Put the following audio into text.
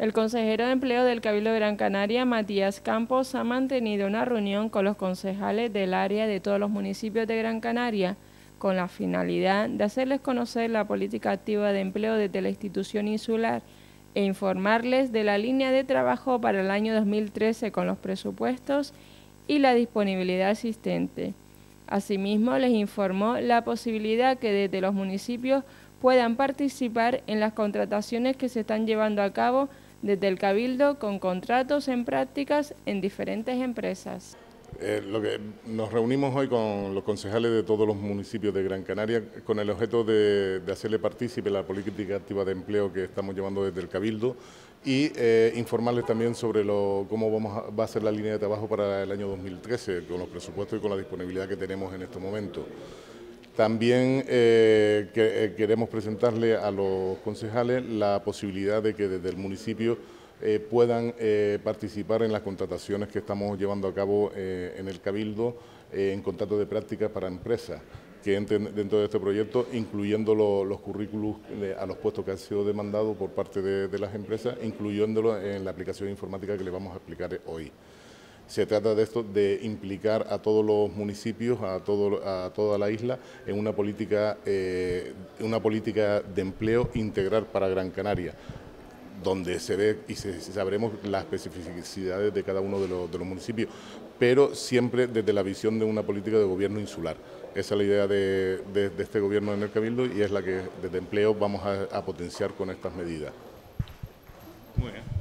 El consejero de Empleo del Cabildo de Gran Canaria, Matías Campos, ha mantenido una reunión con los concejales del área de todos los municipios de Gran Canaria con la finalidad de hacerles conocer la política activa de empleo desde la institución insular e informarles de la línea de trabajo para el año 2013 con los presupuestos y la disponibilidad existente. Asimismo, les informó la posibilidad que desde los municipios puedan participar en las contrataciones que se están llevando a cabo desde el Cabildo con contratos en prácticas en diferentes empresas. Nos reunimos hoy con los concejales de todos los municipios de Gran Canaria con el objeto de hacerle partícipe la política activa de empleo que estamos llevando desde el Cabildo y informarles también sobre cómo va a ser la línea de trabajo para el año 2013, con los presupuestos y con la disponibilidad que tenemos en este momento. También queremos presentarle a los concejales la posibilidad de que desde el municipio puedan participar en las contrataciones que estamos llevando a cabo en el Cabildo en contratos de prácticas para empresas que entren dentro de este proyecto, incluyendo los currículos a los puestos que han sido demandados por parte de las empresas, incluyéndolo en la aplicación informática que les vamos a explicar hoy. Se trata de esto, de implicar a todos los municipios, a toda la isla, en una política de empleo integral para Gran Canaria, donde se ve y sabremos las especificidades de cada uno de los municipios, pero siempre desde la visión de una política de gobierno insular. Esa es la idea de este gobierno en el Cabildo y es la que desde empleo vamos a potenciar con estas medidas. Muy bien.